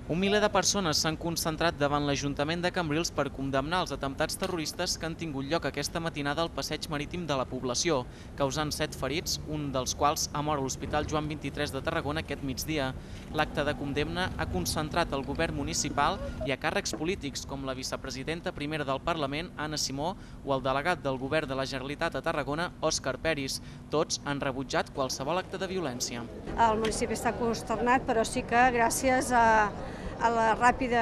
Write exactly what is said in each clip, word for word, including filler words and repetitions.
Un miler de persones s'han concentrat davant l'Ajuntament de Cambrils per condemnar els atemptats terroristes que han tingut lloc aquesta matinada al passeig marítim de la població, causant set ferits, un dels quals ha mort a l'Hospital Joan vint-i-tres de Tarragona aquest migdia. L'acte de condemna ha concentrat el govern municipal i a càrrecs polítics com la vicepresidenta primera del Parlament, Anna Simó, o el delegat del govern de la Generalitat a Tarragona, Òscar Peris. Tots han rebutjat qualsevol acte de violència. El municipi està consternat, però sí que gràcies a a la ràpida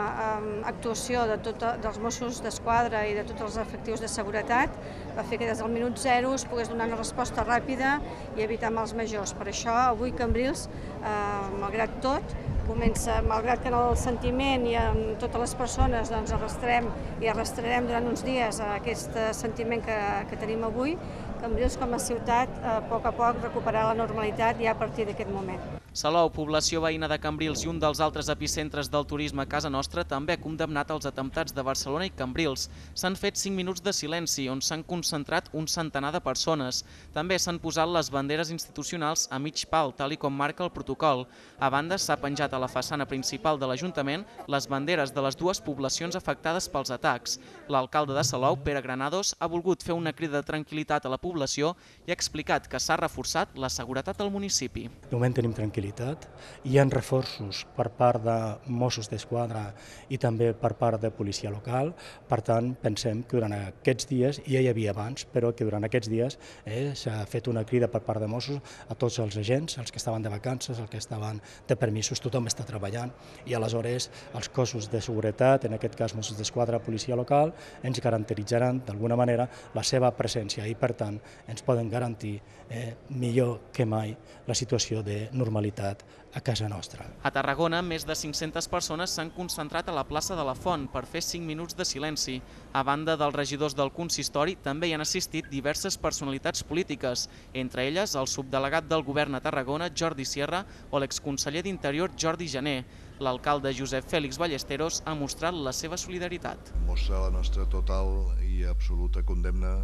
actuació de tot, dels Mossos d'Esquadra i de tots els efectius de seguretat va fer que des del minut zero es pogués donar una resposta ràpida i evitar mals majors. Per això avui Cambrils, eh, malgrat tot, comença, malgrat que en el sentiment i en totes les persones doncs, arrastrem i arrastrarem durant uns dies aquest sentiment que, que tenim avui, Cambrils com a ciutat a poc a poc recuperarà la normalitat ja a partir d'aquest moment. Salou, població veïna de Cambrils i un dels altres epicentres del turisme a casa nostra, també ha condemnat els atemptats de Barcelona i Cambrils. S'han fet cinc minuts de silenci on s'han concentrat un centenar de persones. També s'han posat les banderes institucionals a mig pal, tal i com marca el protocol. A banda, s'ha penjat a la façana principal de l'Ajuntament les banderes de les dues poblacions afectades pels atacs. L'alcalde de Salou, Pere Granados, ha volgut fer una crida de tranquil·litat a la població i ha explicat que s'ha reforçat la seguretat al municipi. De moment tenim tranquil·litat. Hi ha reforços per part de Mossos d'Esquadra i també per part de policia local. Per tant, pensem que durant aquests dies, ja hi havia abans, però que durant aquests dies eh, s'ha fet una crida per part de Mossos a tots els agents, els que estaven de vacances, els que estaven de permisos, tothom està treballant i aleshores els cossos de seguretat, en aquest cas Mossos d'Esquadra, policia local, ens garantiritzaran d'alguna manera la seva presència i per tant ens poden garantir eh, millor que mai la situació de normalitat a casa nostra. A Tarragona, més de cinc-centes persones s'han concentrat a la plaça de la Font per fer cinc minuts de silenci. A banda dels regidors del consistori, també hi han assistit diverses personalitats polítiques, entre elles el subdelegat del govern a Tarragona, Jordi Sierra, o l'exconseller d'Interior, Jordi Jané. L'alcalde Josep Fèlix Ballesteros ha mostrat la seva solidaritat. Mostra la nostra total i absoluta condemna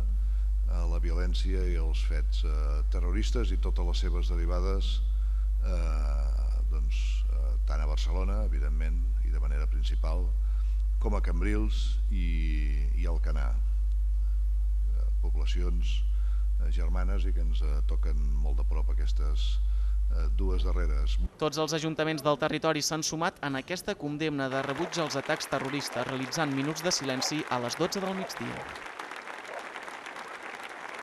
a la violència i als fets terroristes i totes les seves derivades, Eh, doncs, eh, tant a Barcelona, evidentment, i de manera principal, com a Cambrils i, i Alcanar, eh, poblacions eh, germanes i que ens eh, toquen molt de prop aquestes eh, dues darreres. Tots els ajuntaments del territori s'han sumat en aquesta condemna de rebuig als atacs terroristes, realitzant minuts de silenci a les dotze del migdia.